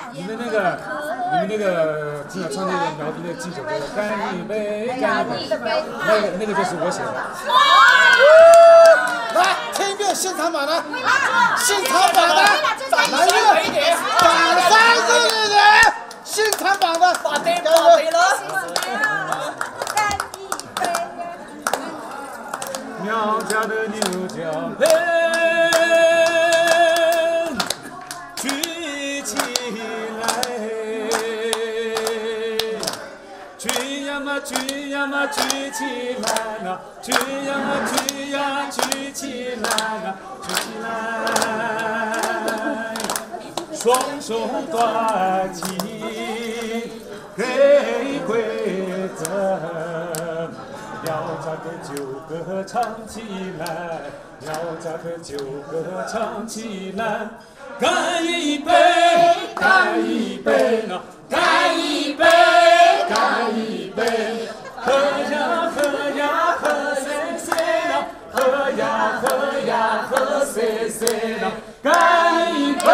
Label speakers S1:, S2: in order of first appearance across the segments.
S1: 你们那个经常唱那个苗族那个敬酒歌，干一杯，干一杯，那个就是我写的。
S2: 来，听一遍现场版的，现场版的，来一个，掌声热烈，现场版的，
S3: 把对了。
S1: 苗家的牛角灯举起来，举呀嘛举呀嘛举起来呐，举呀嘛举呀举起来呐，举起来，双手端起，给规则。要扎个酒歌唱起来，要扎个酒歌唱起来，干一杯，干一杯呐，干一杯，干一杯，喝呀喝呀喝谁谁呐，喝呀喝呀喝谁谁呐，干一杯。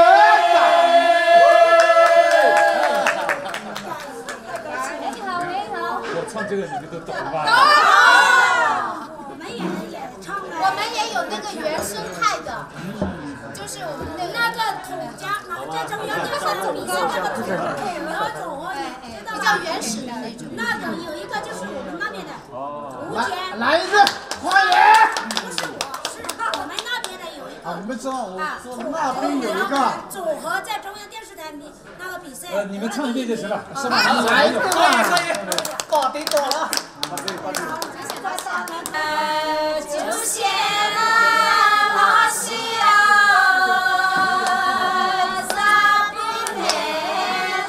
S1: 唱这个你们都懂吧？
S4: 懂。我们也唱了。我们也有那个原生态的，就是我们那个土家，然后在中央那个比赛那个土苗种啊，比较原始的那种。那种有一个就是我们那边的吴娟。
S2: 来一个，欢迎。
S4: 不是我，是我们那边的有一个。
S2: 啊，你们知道我那边有一个
S4: 组合在中央电视台那个比赛。
S1: 你们唱一遍就行了，是吧？
S2: 来一个。
S3: 搞定多了。
S4: 就像那西洋沙冰的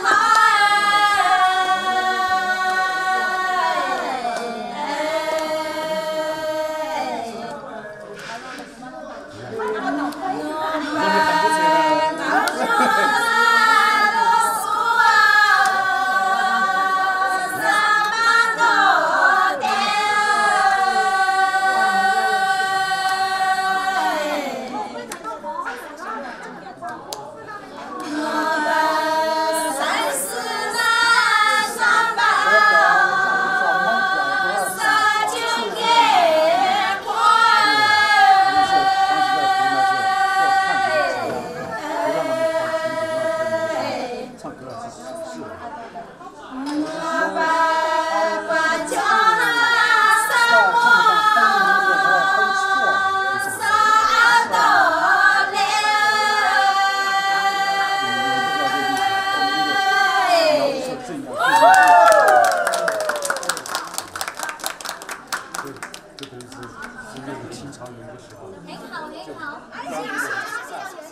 S1: 这都是那个清朝有一个时候。
S4: 很好，很好，谢谢。